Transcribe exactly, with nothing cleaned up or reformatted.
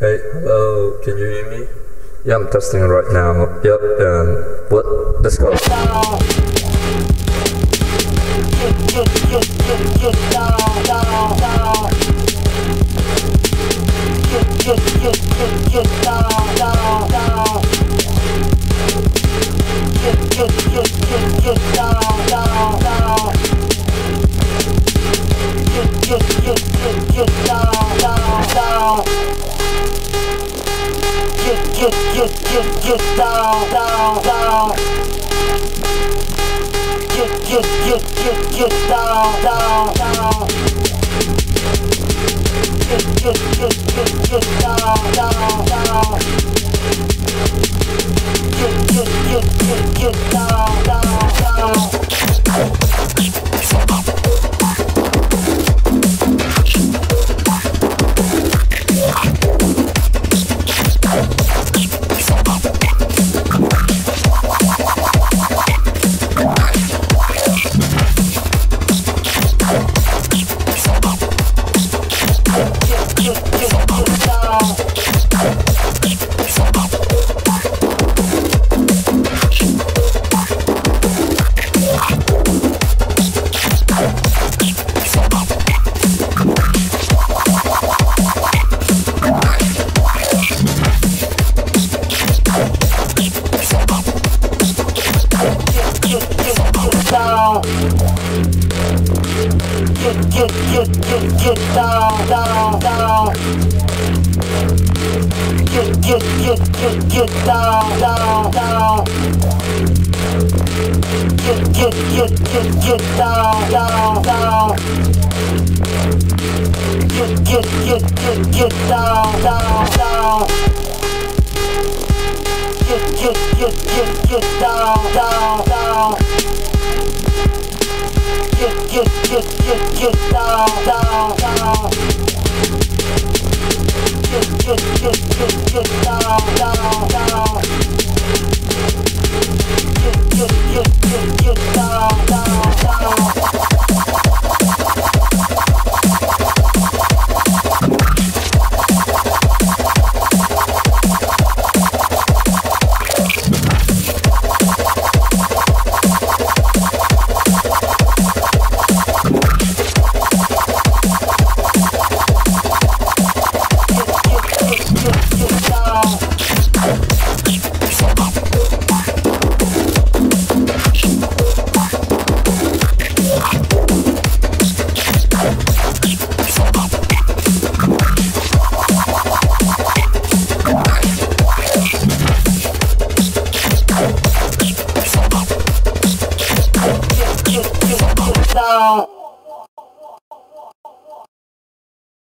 Hey, hello, can you hear me? Yeah, I'm testing it right now. Yep, and what? Let's go. Get, get, get, get down, down, down. Get, get, get, get, get down, down, down. Get, get, get, get, get down, down, down. Get, get, get, get, get down, down, down. Get, get, get, get, get down, down, down. Get, get, get, get, get down, down, down. Get, get, get, get, get down, down, down. Get, get, get, get, get down, down, down. Get, get, get, get, get down, down, down. Get, get, get, get, get down, down, down.